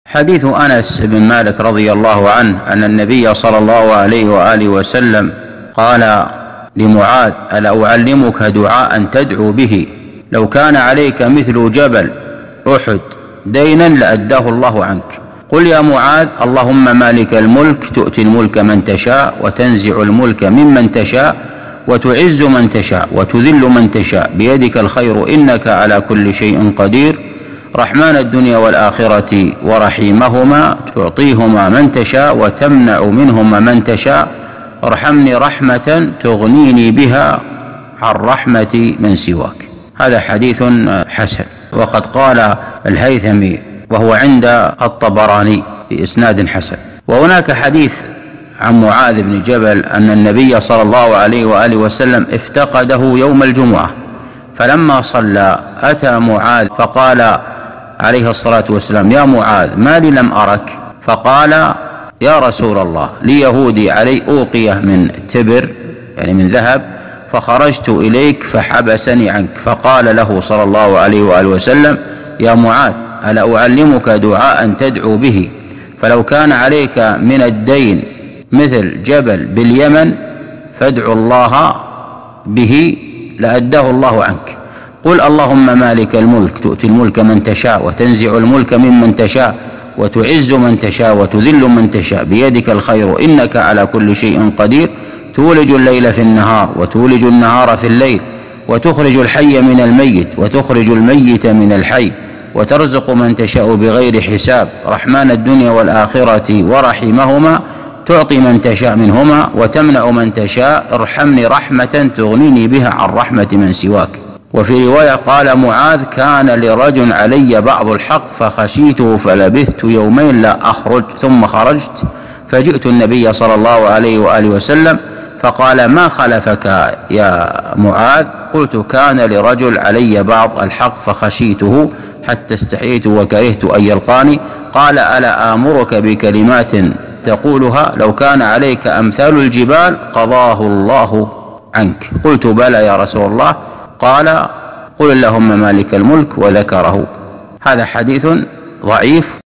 حديث أنس بن مالك رضي الله عنه أن النبي صلى الله عليه وآله وسلم قال لمعاذ: ألا أعلمك دعاء تدعو به لو كان عليك مثل جبل أحد دينا لأداه الله عنك. قل يا معاذ: اللهم مالك الملك تؤتي الملك من تشاء وتنزع الملك ممن تشاء وتعز من تشاء وتذل من تشاء بيدك الخير إنك على كل شيء قدير. رحمن الدنيا والآخرة ورحيمهما تعطيهما من تشاء وتمنع منهما من تشاء. ارحمني رحمة تغنيني بها عن رحمة من سواك. هذا حديث حسن، وقد قال الهيثمي وهو عند الطبراني بإسناد حسن. وهناك حديث عن معاذ بن جبل أن النبي صلى الله عليه وآله وسلم افتقده يوم الجمعة، فلما صلى أتى معاذ فقال عليه الصلاة والسلام: يا معاذ، ما لي لم أرك؟ فقال: يا رسول الله، لي يهودي علي أوقية من تبر، يعني من ذهب، فخرجت إليك فحبسني عنك. فقال له صلى الله عليه وآله وسلم: يا معاذ، ألا أعلمك دعاء تدعو به فلو كان عليك من الدين مثل جبل باليمن فادعو الله به لأداه الله عنك. قل: اللهم مالك الملك تؤتي الملك من تشاء وتنزع الملك ممن تشاء وتعز من تشاء وتذل من تشاء بيدك الخير إنك على كل شيء قدير. تولج الليل في النهار وتولج النهار في الليل وتخرج الحي من الميت وتخرج الميت من الحي وترزق من تشاء بغير حساب. رحمن الدنيا والآخرة ورحيمهما تعطي من تشاء منهما وتمنع من تشاء. ارحمني رحمة تغنيني بها عن رحمة من سواك. وفي رواية قال معاذ: كان لرجل علي بعض الحق فخشيته فلبثت يومين لا أخرج، ثم خرجت فجئت النبي صلى الله عليه وآله وسلم فقال: ما خلفك يا معاذ؟ قلت: كان لرجل علي بعض الحق فخشيته حتى استحييت وكرهت أن يلقاني. قال: ألا آمرك بكلمات تقولها لو كان عليك أمثال الجبال قضاه الله عنك؟ قلت: بلى يا رسول الله. قال: قل اللهم مالك الملك، وذكره. هذا حديث ضعيف